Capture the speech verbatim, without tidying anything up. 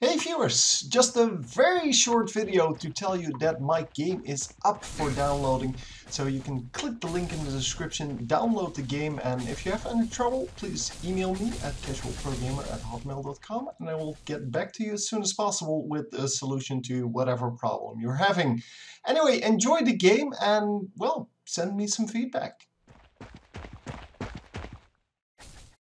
Hey viewers, just a very short video to tell you that my game is up for downloading. So you can click the link in the description, download the game, and if you have any trouble, please email me at casualprogamer at hotmail dot com and I will get back to you as soon as possible with a solution to whatever problem you're having. Anyway, enjoy the game and, well, send me some feedback.